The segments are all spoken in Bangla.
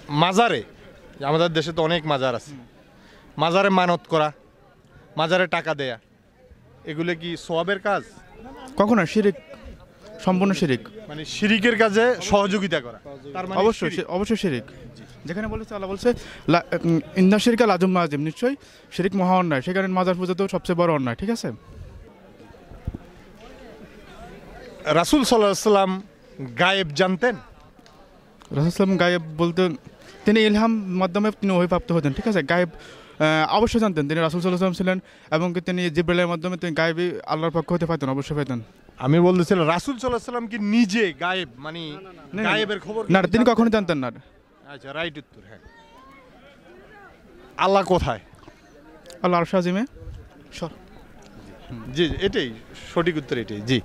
মাজারে, আমাদের দেশে তো অনেক মাজার আছে, মাজারে মানত করা, মাজারে টাকা দেয়া, এগুলো কি সওয়াবের কাজ? কখনো শিরিক, সম্পূর্ণ শিরিক। মানে শিরিকের কাজে সহযোগিতা করা, তার মানে অবশ্যই অবশ্যই শিরিক। যেখানে বলেছে আল্লাহ বলছে ইন্না শিরকা লাযুম আজিম, নিশ্চয়ই শিরিক মহা অন্যায়, সেখানে মাজার পূজা তো সবচেয়ে বড় অন্যায়। ঠিক আছে। রাসূল সাল্লাল্লাহু আলাইহি সাল্লাম গায়েব জানতেন? রাসূল সাল্লাম গায়েব বলতে তিনি ইলহাম মাধ্যমে তিনি ওহীপ্রাপ্ত হতেন। ঠিক আছে। গায়েব অবশ্যই জানতেন, তিনি রাসূল সাল্লাল্লাহু আলাইহি ওয়াসাল্লাম ছিলেন এবং তিনি জিবরাইলের মাধ্যমে তিনি গায়েবী আল্লাহর পক্ষ হতে পারতেন, অবশ্যই পেতেন। আমি বলতেছিলাম রাসূল সাল্লাল্লাহু আলাইহি সাল্লাম কি নিজে গায়েব, মানে গায়েবের খবর না, তিনি কখনো জানতেন না। আচ্ছা, রাইট উত্তর। হ্যাঁ, আল্লাহ কোথায়? আল্লাহ আরশ আজিমে। জি, এটাই সঠিক উত্তর, এটাই। জি,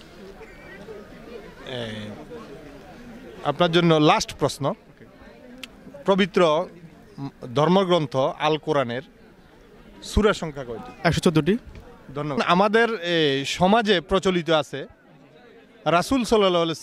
আপনার জন্য লাস্ট প্রশ্ন। পবিত্র ধর্মগ্রন্থ আল কোরআনের সূরা সংখ্যা কয়টি? 114টি। ধন্যবাদ। আমাদের সমাজে প্রচলিত আছে রাসূল সাল্লাল্লাহু আলাইহি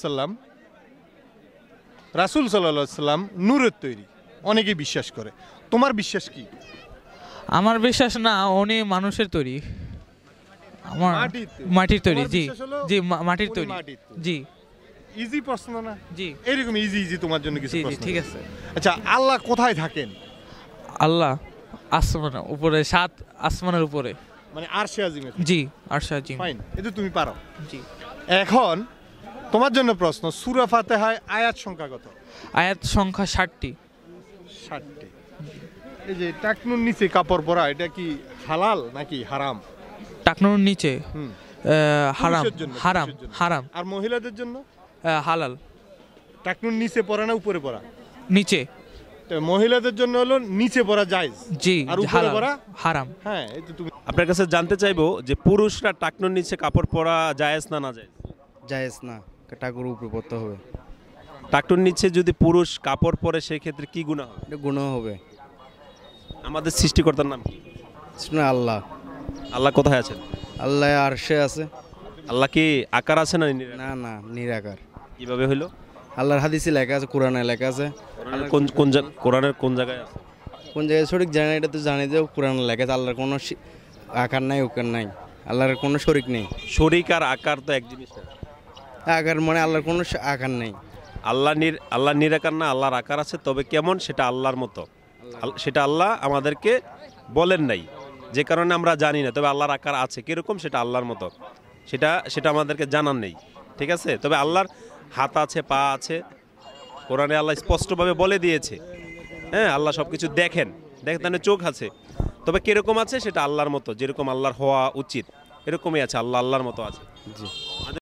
সাল্লাম নূরের তৈরি, অনেকে বিশ্বাস করে। তোমার বিশ্বাস কি? আমার বিশ্বাস না, উনি মানুষের তৈরি, আমার মাটির তৈরি। জি জি, মাটির তৈরি। জি, ইজি প্রশ্ন না? জি, এরকম ইজি তোমার জন্য কিছু প্রশ্ন। ঠিক আছে। আচ্ছা, আল্লাহ কোথায় থাকেন? আল্লাহ আসমানের উপরে, 7 আসমানের উপরে, মানে আরশে আজিমে। জি, আরশে আজিম। ফাইন, এটা তুমি পারো। জি। এখন তোমার জন্য প্রশ্ন, সূরা ফাতিহায় আয়াত সংখ্যা কত? আয়াত সংখ্যা 60টি। 60টি। এই যে টাকনুর নিচে কাপড় পরা, এটা কি হালাল নাকি হারাম? টাকনুর নিচে হারাম। পুরুষের জন্য, হারাম, পুরুষের জন্য। হারাম। আর মহিলাদের জন্য হালাল। টাকনুর নিচে পরা না উপরে পরা? নিচে। তো মহিলাদের জন্য হলো নিচে পরা জায়েজ, জি, আর উপরে পরা হারাম। হ্যাঁ, এই তো তুমি। আপনার কাছে জানতে চাইবো যে পুরুষরা টাকনুর নিচে কাপড় পরা জায়েজ না না জায়েজ? জায়েজ না, টাকুর উপরে পড়তে হবে। টাকনুর নিচে যদি পুরুষ কাপড় পরে সেই ক্ষেত্রে কি গুনাহ হবে? এটা গুনাহ হবে। আমাদের সৃষ্টিকর্তার নাম কি? শুনে আল্লাহ। আল্লাহ কোথায় আছেন? আল্লাহ আরশে আছে। আল্লাহ কি আকার আছে না নিরাকার? না না, নিরাকার। কিভাবে হইলো? আল্লাহর হাদিসে লেখা আছে, কোরআনে লেখা আছে। কোরআনের কোন জায়গায় আছে? কোন জায়গায় সঠিক জানি না, এটা তো জানি যে কোরআনে লেখা আছে। আল্লাহর কোনো আকার নাই, উকার নাই, আল্লাহর কোনো শরিক নেই। শরিক আর আকার তো এক জিনিস না। আকার মানে আল্লাহর কোনো আকার নেই। আল্লাহ নিরাকার না, আল্লাহর আকার আছে, তবে কেমন সেটা আল্লাহর মতো। সেটা আল্লাহ আমাদেরকে বলেন নাই, যে কারণে আমরা জানি না। তবে আল্লাহর আকার আছে, কিরকম সেটা আল্লাহর মতো, সেটা আমাদেরকে জানার নেই। ঠিক আছে। তবে আল্লাহর হাত আছে, পা আছে, কোরআনে আল্লাহ স্পষ্টভাবে বলে দিয়েছে। হ্যাঁ, আল্লাহ সব কিছু দেখেন, তাহলে চোখ আছে, তবে কিরকম আছে সেটা আল্লাহর মতো, যেরকম আল্লাহর হওয়া উচিত এরকমই আছে। আল্লাহর মতো আছে। জি।